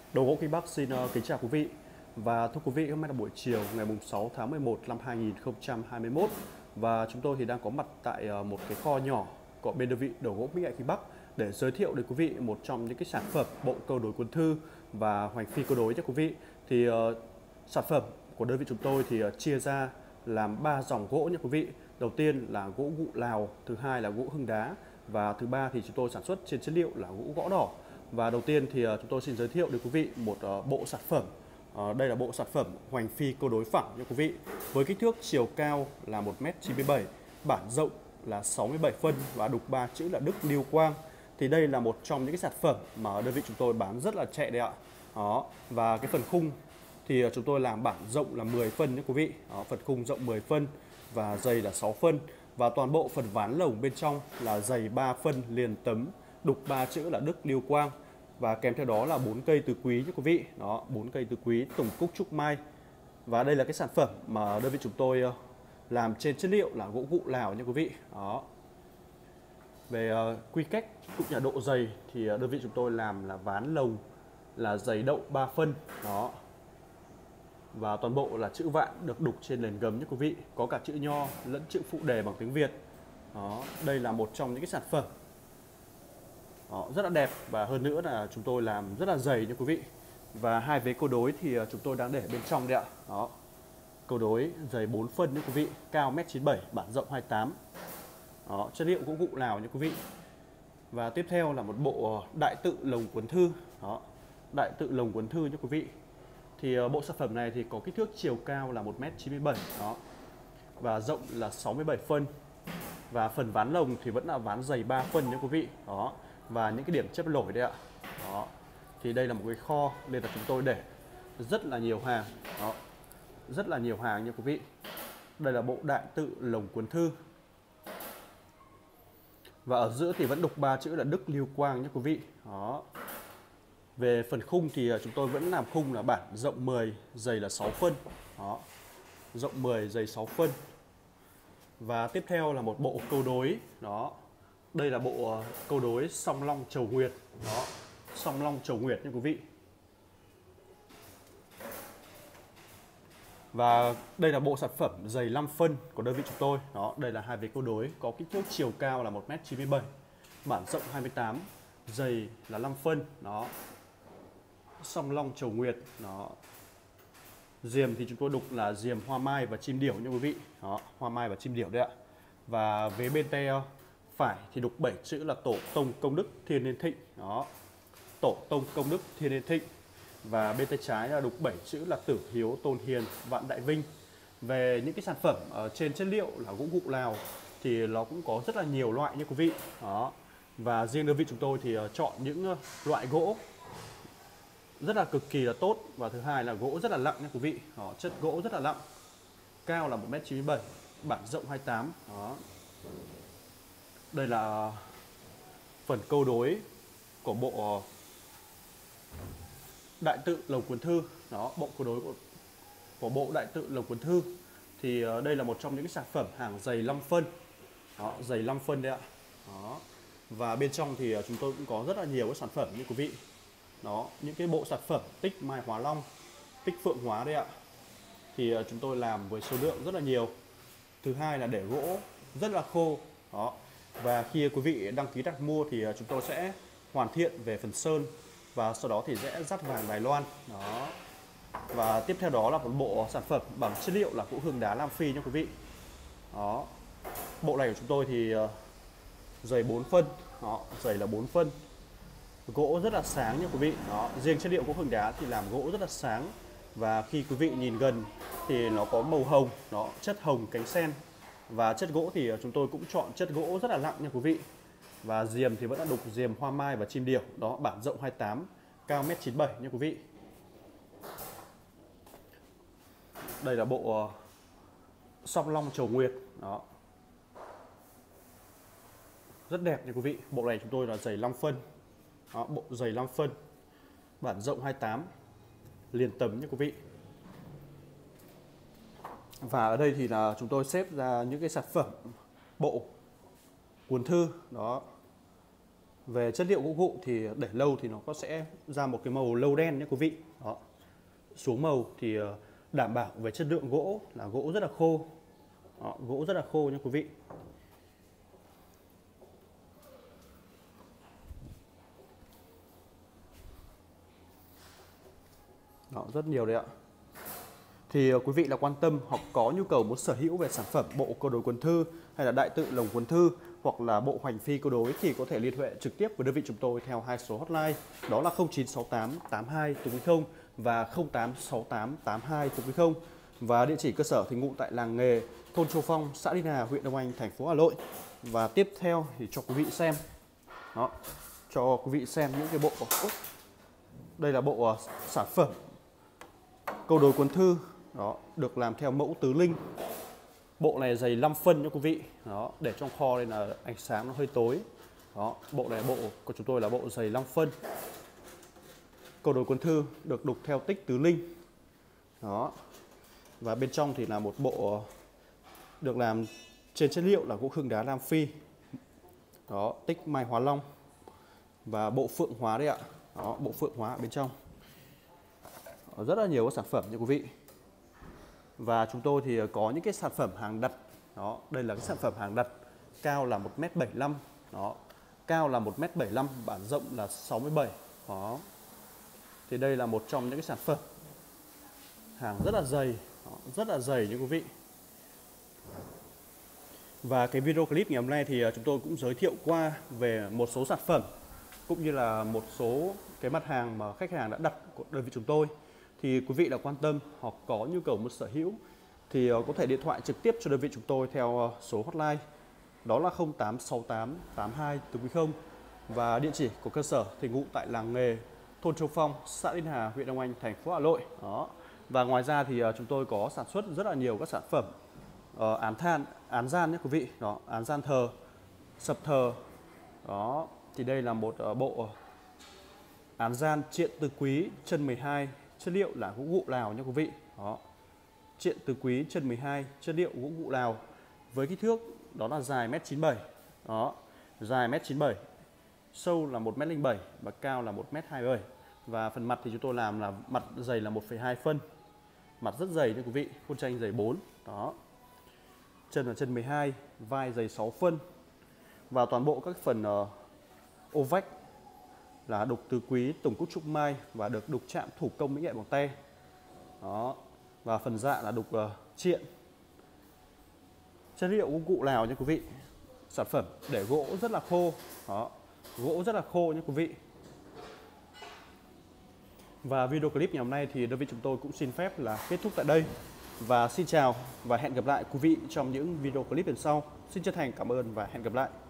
Đồ gỗ Kinh Bắc xin kính chào quý vị. Và thưa quý vị, hôm nay là buổi chiều ngày 6 tháng 11 năm 2021 và chúng tôi thì đang có mặt tại một cái kho nhỏ của bên đơn vị Đồ gỗ Mỹ Nghệ Kinh Bắc để giới thiệu đến quý vị một trong những cái sản phẩm bộ câu đối cuốn thư và hoành phi câu đối cho quý vị. Thì sản phẩm của đơn vị chúng tôi thì chia ra làm 3 dòng gỗ nha quý vị. Đầu tiên là gỗ gụ Lào, thứ hai là gỗ Hương Đá và thứ ba thì chúng tôi sản xuất trên chất liệu là gỗ gõ đỏ. Và đầu tiên thì chúng tôi xin giới thiệu đến quý vị một bộ sản phẩm. Đây là bộ sản phẩm hoành phi câu đối phẳng nha quý vị. Với kích thước chiều cao là 1m97, bản rộng là 67 phân và đục 3 chữ là Đức Liêu Quang. Thì đây là một trong những cái sản phẩm mà đơn vị chúng tôi bán rất là chạy đấy ạ. Đó, và cái phần khung thì chúng tôi làm bản rộng là 10 phân nha quý vị. Đó, phần khung rộng 10 phân và dày là 6 phân. Và toàn bộ phần ván lồng bên trong là dày 3 phân liền tấm, đục 3 chữ là Đức Liêu Quang. Và kèm theo đó là 4 cây tứ quý nha quý vị. Đó, 4 cây tứ quý tùng cúc trúc mai. Và đây là cái sản phẩm mà đơn vị chúng tôi làm trên chất liệu là gỗ gụ Lào nha quý vị. Đó. Về quy cách cũng như độ dày thì đơn vị chúng tôi làm là ván lồng là dày đậu 3 phân. Đó. Và toàn bộ là chữ vạn được đục trên nền gấm nha quý vị. Có cả chữ nho lẫn chữ phụ đề bằng tiếng Việt. Đó. Đây là một trong những cái sản phẩm rất là đẹp và hơn nữa là chúng tôi làm rất là dày nha quý vị. Và hai vế câu đối thì chúng tôi đang để bên trong đây ạ. Đó. Câu đối dày 4 phân nha quý vị, cao 1m97, bản rộng 28. Đó, chất liệu gỗ gụ Lào nha quý vị. Và tiếp theo là một bộ đại tự lồng cuốn thư. Đó. Đại tự lồng cuốn thư nha quý vị. Thì bộ sản phẩm này thì có kích thước chiều cao là 1m97. Đó. Và rộng là 67 phân. Và phần ván lồng thì vẫn là ván dày 3 phân nha quý vị. Đó. Và những cái điểm chép lỗi đây ạ. Đó. Thì đây là một cái kho nên là chúng tôi để rất là nhiều hàng. Đó. Rất là nhiều hàng nha quý vị. Đây là bộ đại tự lồng cuốn thư. Và ở giữa thì vẫn đục 3 chữ là Đức Liêu Quang nha quý vị. Đó. Về phần khung thì chúng tôi vẫn làm khung là bản rộng 10, dày là 6 phân. Đó. Rộng 10, dày 6 phân. Và tiếp theo là một bộ câu đối. Đó. Đây là bộ câu đối song long chầu nguyệt. Đó. Song long chầu nguyệt nha quý vị. Và đây là bộ sản phẩm dày 5 phân của đơn vị chúng tôi. Đó, đây là hai vế câu đối có kích thước chiều cao là 1m97, bản rộng 28, dày là 5 phân. Đó. Song long chầu nguyệt. Đó. Diềm thì chúng tôi đục là diềm hoa mai và chim điểu nha quý vị. Đó, hoa mai và chim điểu đấy ạ. Và vế bên tay phải thì đục 7 chữ là Tổ tông công đức thiên niên thịnh. Đó. Tổ tông công đức thiên niên thịnh. Và bên tay trái là đục 7 chữ là Tử hiếu tôn hiền vạn đại vinh. Về những cái sản phẩm ở trên chất liệu là gỗ gụ Lào thì nó cũng có rất là nhiều loại nha quý vị. Đó. Và riêng đơn vị chúng tôi thì chọn những loại gỗ rất là cực kỳ là tốt. Và thứ hai là gỗ rất là nặng nha quý vị. Đó, chất gỗ rất là nặng. Cao là 1m97, bản rộng 28. Đó. Đây là phần câu đối của bộ đại tự lồng cuốn thư. Đó, bộ câu đối của bộ đại tự lồng cuốn thư. Thì đây là một trong những cái sản phẩm hàng dày 5 phân. Đó, dày 5 phân đấy ạ. Đó. Và bên trong thì chúng tôi cũng có rất là nhiều cái sản phẩm như quý vị. Đó, những cái bộ sản phẩm tích Mai Hóa Long, tích Phượng Hóa đấy ạ. Thì chúng tôi làm với số lượng rất là nhiều. Thứ hai là để gỗ rất là khô. Đó. Và khi quý vị đăng ký đặt mua thì chúng tôi sẽ hoàn thiện về phần sơn và sau đó thì sẽ dắt vàng Đài Loan. Đó. Và tiếp theo đó là một bộ sản phẩm bằng chất liệu là gỗ Hương Đá Nam Phi nha quý vị. Đó. Bộ này của chúng tôi thì dày 4 phân. Đó, dày là 4 phân. Gỗ rất là sáng nha quý vị. Đó, riêng chất liệu gỗ Hương Đá thì làm gỗ rất là sáng. Và khi quý vị nhìn gần thì nó có màu hồng, nó chất hồng cánh sen. Và chất gỗ thì chúng tôi cũng chọn chất gỗ rất là nặng nha quý vị. Và diềm thì vẫn là đục diềm hoa mai và chim điểu. Đó, bản rộng 28, cao 1m97 nha quý vị. Đây là bộ song long chầu nguyệt. Đó. Rất đẹp nha quý vị. Bộ này chúng tôi là dày 5 phân. Đó, bộ dày 5 phân, bản rộng 28, liền tấm nha quý vị. Và ở đây thì là chúng tôi xếp ra những cái sản phẩm bộ cuốn thư. Đó. Về chất liệu gỗ gụ thì để lâu thì nó sẽ ra một cái màu lâu đen nhé quý vị. Đó. Xuống màu thì đảm bảo về chất lượng gỗ là gỗ rất là khô. Đó, gỗ rất là khô nhé quý vị. Đó, rất nhiều đấy ạ. Thì quý vị là quan tâm hoặc có nhu cầu muốn sở hữu về sản phẩm bộ câu đối quần thư hay là đại tự lồng quần thư hoặc là bộ hoành phi câu đối thì có thể liên hệ trực tiếp với đơn vị chúng tôi theo hai số hotline, đó là 0968 82 0 và 0868 82 0. Và địa chỉ cơ sở thì ngụ tại làng nghề thôn Châu Phong, xã Liên Hà, huyện Đông Anh, thành phố Hà Nội. Và tiếp theo thì cho quý vị xem. Đó, cho quý vị xem những cái bộ. Đây là bộ sản phẩm câu đối cuốn thư. Đó, được làm theo mẫu tứ linh. Bộ này dày 5 phân nha quý vị. Đó, để trong kho đây là ánh sáng nó hơi tối. Đó, bộ này bộ của chúng tôi là bộ dày 5 phân. Câu đối cuốn thư được đục theo tích tứ linh. Đó. Và bên trong thì là một bộ được làm trên chất liệu là gỗ khương đá Nam Phi. Đó, tích Mai Hóa Long và bộ phượng hóa đấy ạ. Đó, bộ phượng hóa ở bên trong. Đó, rất là nhiều các sản phẩm nha quý vị. Và chúng tôi thì có những cái sản phẩm hàng đặt. Đó, đây là cái sản phẩm hàng đặt, cao là 1m75. Đó, cao là 1m75, bản rộng là 67. Đó. Thì đây là một trong những cái sản phẩm hàng rất là dày. Đó, rất là dày nha quý vị. Và cái video clip ngày hôm nay thì chúng tôi cũng giới thiệu qua về một số sản phẩm cũng như là một số cái mặt hàng mà khách hàng đã đặt của đơn vị chúng tôi. Thì quý vị là quan tâm hoặc có nhu cầu muốn sở hữu thì có thể điện thoại trực tiếp cho đơn vị chúng tôi theo số hotline, đó là 0868 82 0. Và địa chỉ của cơ sở thì ngụ tại làng nghề thôn Châu Phong, xã Liên Hà, huyện Đông Anh, thành phố Hà Nội. Đó. Và ngoài ra thì chúng tôi có sản xuất rất là nhiều các sản phẩm án than, án gian nhé quý vị. Đó, án gian thờ, sập thờ. Đó, thì đây là một bộ án gian triện tứ quý chân 12, chất liệu là gỗ gụ Lào nha quý vị. Đó. Triện tứ quý chân 12, chất liệu gỗ gụ Lào với kích thước đó là dài 1m97. Đó, dài 1m97, sâu là 1m07 và cao là 1m27. Và phần mặt thì chúng tôi làm là mặt dày là 1,2 phân. Mặt rất dày nha quý vị, khuôn tranh dày 4. Đó. Chân là chân 12, vai dày 6 phân. Và toàn bộ các phần ô vách là đục tứ quý, tổng cúc trúc mai và được đục chạm thủ công mỹ nghệ bằng tay. Đó. Và phần dạ là đục triện. Chất liệu gỗ gụ Lào nha quý vị. Sản phẩm để gỗ rất là khô. Đó. Gỗ rất là khô nha quý vị. Và video clip ngày hôm nay thì đơn vị chúng tôi cũng xin phép là kết thúc tại đây. Và xin chào và hẹn gặp lại quý vị trong những video clip lần sau. Xin chân thành cảm ơn và hẹn gặp lại.